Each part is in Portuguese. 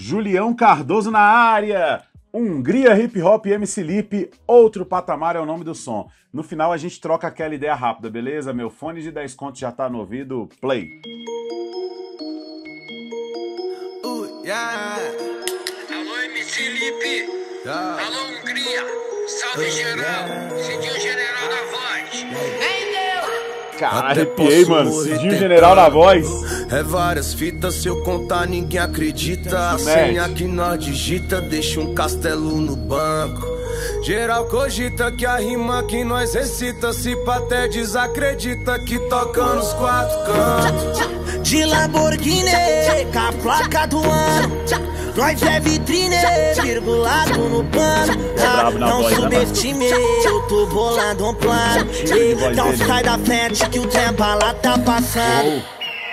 Julião Cardoso na área! Hungria Hip Hop e MC Lipe, outro patamar é o nome do som. No final a gente troca aquela ideia rápida, beleza? Meu fone de 10 contos já tá no ouvido, play. Alô MC Lipe, alô Hungria, salve geral, Cidinho General na voz. Cara, arrepiei, mano. Cidinho General na voz. É várias fitas, se eu contar ninguém acredita. A senha que nós digita deixa um castelo no banco. Geral cogita que a rima que nós recita, se pá até desacredita que toca nos quatro cantos. De Lamborghini, com a placa do ano, nós é vitrine, virgulado no pano. Não subestime, eu tô bolando um plano. Então sai da frente que o tempo lá tá passando.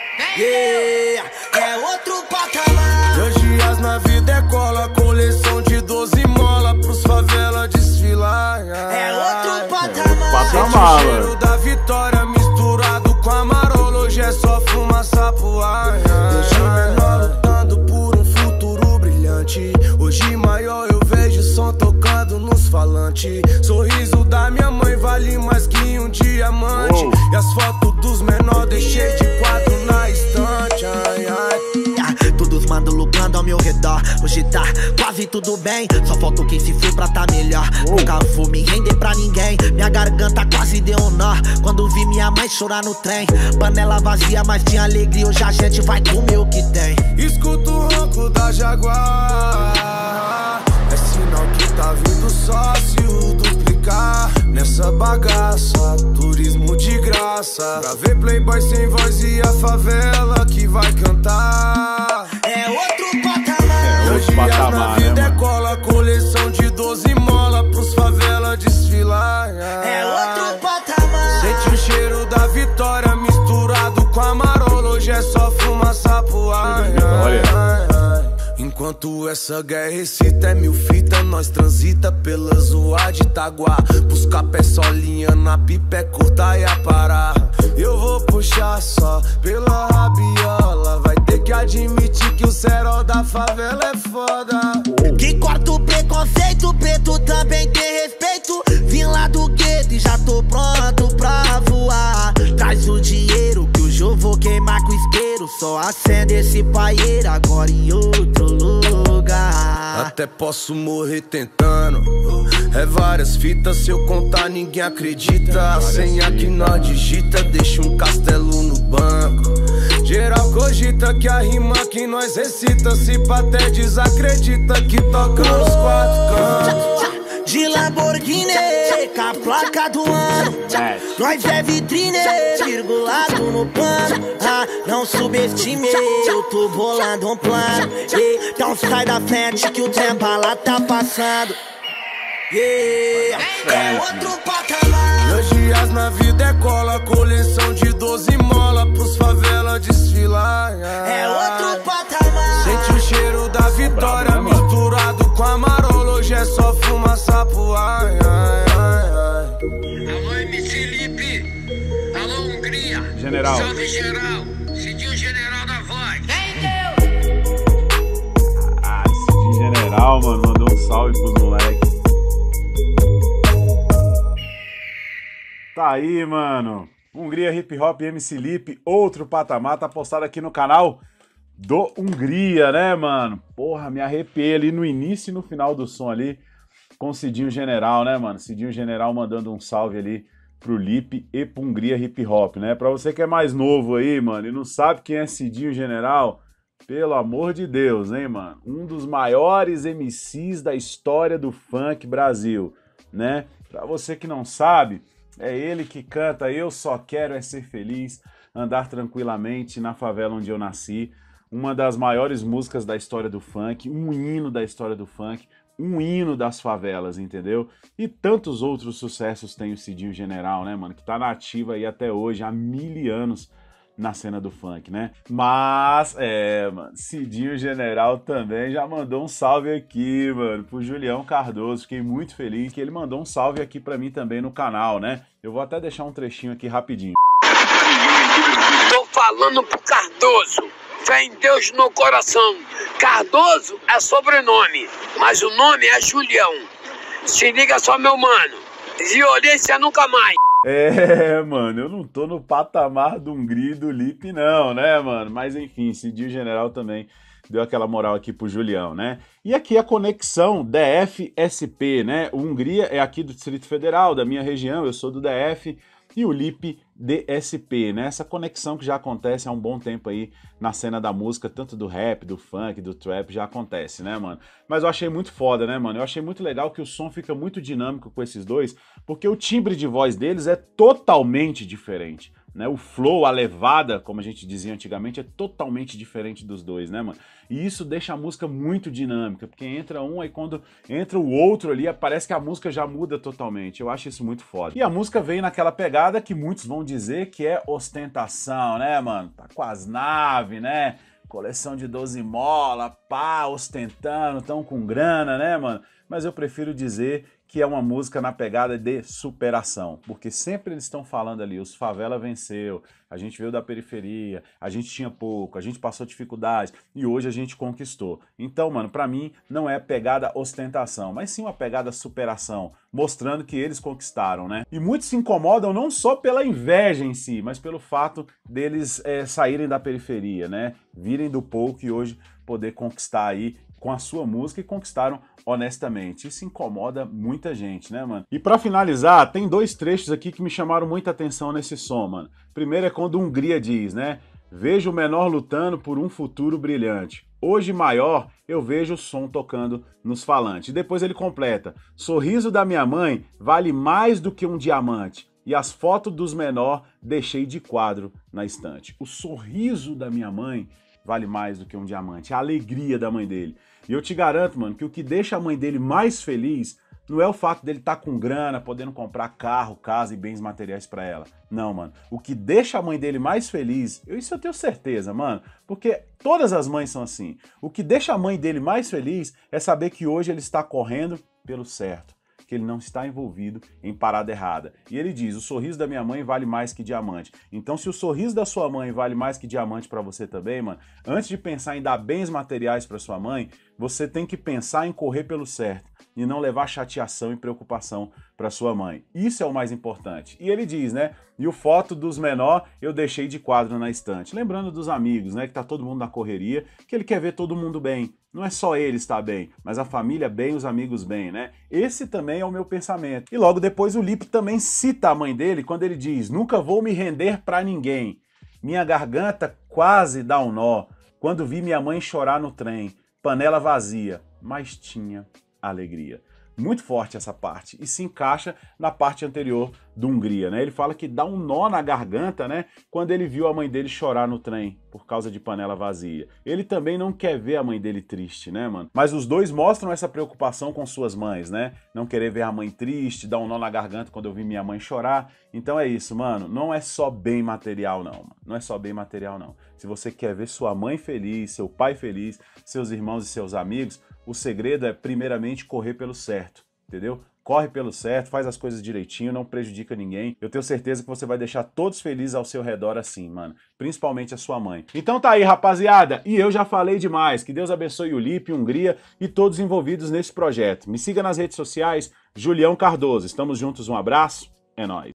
É outro patamar. 2 dias na vida é cola, coleção de 12 mola pros favela desfilar. É outro patamar. Patamar, o cheiro da vitória misturado com a marola, hoje é só fumaça pro ar. Deixa o menor lutando por um futuro brilhante. Hoje maior eu vejo som tocando nos falantes. Sorriso da minha mãe vale mais que um diamante. E as fotos dos menores deixei de quadro na estante. Todos mandam lucrando ao meu redor. Hoje tá quase tudo bem, só falta quem se for pra tá melhor. Nunca vou me render pra ninguém, minha garganta quase deu um nó quando vi minha mãe chorar no trem. Panela vazia, mas tinha alegria, hoje a gente vai comer o que tem. Escuto o ronco da Jaguar, é sinal que tá vindo sócio duplicar. Nessa bagaça, turismo de graça, pra ver playboy sem voz e a favela que vai cantar. É outro patamar. É outro patamar, na vida né, é cola, coleção de 12 mola pros favela desfilar. É outro patamar. Sente o cheiro da vitória misturado com a marola, hoje é só fumaça pro ar. Enquanto essa guerra excita, é 1000 fita, nós transita pela zoa de Itaguá. Buscar pé solinha na pipa é curta e a parar. Eu vou puxar só pela rabiola, vai ter que admitir que o cerol da favela é foda. Que corta o preconceito, preto também tem respeito. Vim lá do gueto e já tô pronto pra voar. Traz o dinheiro que hoje eu vou queimar com isqueiro. Só acende esse paieiro agora em outro lugar. Até posso morrer tentando. É várias fitas, se eu contar ninguém acredita. A senha que nós digita deixa um castelo no banco. Geral cogita que a rima que nós recita, se pá até desacredita que toca nos quatro cantos. De Lamborghini, com a placa do ano, nós é vitrine, virgulado no pano. Não subestime, eu tô bolando um plano. Então sai da frente que o tempo lá tá passando. É outro patamar. 2 dias na vida é cola, coleção de 12 mola pros favela desfilar. É outro patamar. Sente o cheiro da vitória misturado com a marola, hoje é só fumaça pro ar. Alô MC Lipe, alô Hungria, General. salve geral, Cidinho General na voz. Cidinho General, mano, mandou um salve pros moleques. Tá aí, mano. Hungria Hip Hop e MC Lipe, outro patamar, tá postado aqui no canal do Hungria, né, mano? Porra, me arrepiei ali no início e no final do som ali com o Cidinho General, né, mano? Cidinho General mandando um salve ali pro Lipe e pro Hungria Hip Hop, né? Pra você que é mais novo aí, mano, e não sabe quem é Cidinho General, pelo amor de Deus, hein, mano? Um dos maiores MCs da história do funk Brasil, né? Pra você que não sabe, é ele que canta Eu Só Quero É Ser Feliz, Andar Tranquilamente na Favela Onde Eu Nasci, uma das maiores músicas da história do funk, um hino da história do funk, um hino das favelas, entendeu? E tantos outros sucessos tem o Cidinho General, né, mano? Que tá na ativa aí até hoje, há 1000 anos na cena do funk, né? Mas, mano, Cidinho General também já mandou um salve aqui, mano, pro Julião Cardoso. Fiquei muito feliz que ele mandou um salve aqui pra mim também no canal, né? Eu vou até deixar um trechinho aqui rapidinho. Tô falando pro Cardoso, fé em Deus no coração. Cardoso é sobrenome, mas o nome é Julião. Se liga só, meu mano, violência nunca mais. É, mano, eu não tô no patamar do Hungria e do Lipe não, né, mano? Mas enfim, Cidinho General também deu aquela moral aqui pro Julião, né? E aqui a conexão DF-SP, né? O Hungria é aqui do Distrito Federal, da minha região, eu sou do DF, e o Lipe DSP, né? Essa conexão que já acontece há um bom tempo aí na cena da música, tanto do rap, do funk, do trap, já acontece, né, mano? Mas eu achei muito foda, né, mano? Eu achei muito legal que o som fica muito dinâmico com esses dois, porque o timbre de voz deles é totalmente diferente, né? O flow, a levada, como a gente dizia antigamente, é totalmente diferente dos dois, né, mano? E isso deixa a música muito dinâmica, porque entra um, aí quando entra o outro ali, parece que a música já muda totalmente. Eu acho isso muito foda. E a música vem naquela pegada que muitos vão dizer que é ostentação, né, mano? Tá com as naves, né? Coleção de 12 mola, pá, ostentando, tão com grana, né, mano? Mas eu prefiro dizer que é uma música na pegada de superação, porque sempre eles estão falando ali, os favela venceu, a gente veio da periferia, a gente tinha pouco, a gente passou dificuldades e hoje a gente conquistou. Então, mano, pra mim não é pegada ostentação, mas sim uma pegada superação, mostrando que eles conquistaram, né? E muitos se incomodam não só pela inveja em si, mas pelo fato deles saírem da periferia, né? Virem do pouco e hoje poder conquistar aí com a sua música e conquistaram honestamente. Isso incomoda muita gente, né, mano? E pra finalizar, tem dois trechos aqui que me chamaram muita atenção nesse som, mano. Primeiro é quando Hungria diz, né? Vejo o menor lutando por um futuro brilhante. Hoje maior, eu vejo o som tocando nos falantes. E depois ele completa. Sorriso da minha mãe vale mais do que um diamante. E as fotos dos menor deixei de quadro na estante. O sorriso da minha mãe vale mais do que um diamante. A alegria da mãe dele. E eu te garanto, mano, que o que deixa a mãe dele mais feliz não é o fato dele estar com grana, podendo comprar carro, casa e bens materiais pra ela. Não, mano. O que deixa a mãe dele mais feliz, isso eu tenho certeza, mano, porque todas as mães são assim. O que deixa a mãe dele mais feliz é saber que hoje ele está correndo pelo certo, que ele não está envolvido em parada errada. E ele diz, o sorriso da minha mãe vale mais que diamante. Então se o sorriso da sua mãe vale mais que diamante pra você também, mano, antes de pensar em dar bens materiais pra sua mãe, você tem que pensar em correr pelo certo e não levar chateação e preocupação para sua mãe. Isso é o mais importante. E ele diz, né? E o foto dos menor eu deixei de quadro na estante. Lembrando dos amigos, né? Que tá todo mundo na correria, que ele quer ver todo mundo bem. Não é só ele estar bem, mas a família bem, os amigos bem, né? Esse também é o meu pensamento. E logo depois o Lipe também cita a mãe dele quando ele diz: nunca vou me render para ninguém. Minha garganta quase dá um nó quando vi minha mãe chorar no trem. Panela vazia, mas tinha alegria. Muito forte essa parte e se encaixa na parte anterior do Hungria, né? Ele fala que dá um nó na garganta, né? Quando ele viu a mãe dele chorar no trem por causa de panela vazia. Ele também não quer ver a mãe dele triste, né, mano? Mas os dois mostram essa preocupação com suas mães, né? Não querer ver a mãe triste, dar um nó na garganta quando eu vi minha mãe chorar. Então é isso, mano. Não é só bem material, não, mano. Não é só bem material, não. Se você quer ver sua mãe feliz, seu pai feliz, seus irmãos e seus amigos, o segredo é primeiramente correr pelo certo, entendeu? Corre pelo certo, faz as coisas direitinho, não prejudica ninguém. Eu tenho certeza que você vai deixar todos felizes ao seu redor assim, mano. Principalmente a sua mãe. Então tá aí, rapaziada. E eu já falei demais. Que Deus abençoe o Lipe, Hungria e todos envolvidos nesse projeto. Me siga nas redes sociais, Julião Cardoso. Estamos juntos, um abraço, é nóis.